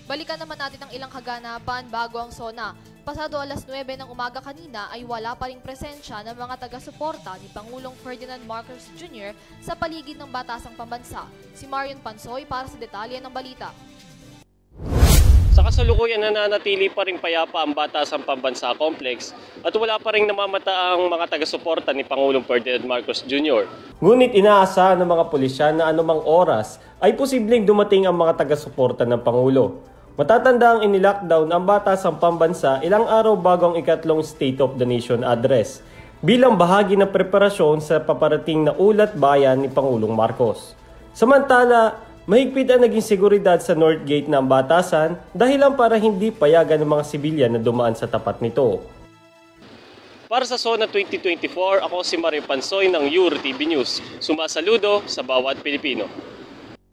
Balikan naman natin ang ilang kaganapan bago ang SONA. Pasado alas 9 ng umaga kanina ay wala pa ring presensya ng mga taga-suporta ni Pangulong Ferdinand Marcos Jr. sa paligid ng Batasang Pambansa. Si Marion Pansoy para sa detalye ng balita. Sa kasalukuyan nananatili pa rin payapa ang Batasang Pambansa Complex at wala pa rin namamata ang mga taga-suporta ni Pangulong Ferdinand Marcos Jr. Ngunit inaasahan ng mga pulisyan na anumang oras ay posibleng dumating ang mga taga-suporta ng Pangulo. Matatanda ang inilockdown ang Batasang Pambansa ilang araw bago ang ikatlong State of the Nation address bilang bahagi ng preparasyon sa paparating na ulat bayan ni Pangulong Marcos. Samantala, mahigpit ang naging seguridad sa North Gate ng Batasan dahilan para hindi payagan ng mga sibilyan na dumaan sa tapat nito. Para sa SONA 2024, ako si Marion Pansoy ng URTV News. Sumasaludo sa bawat Pilipino.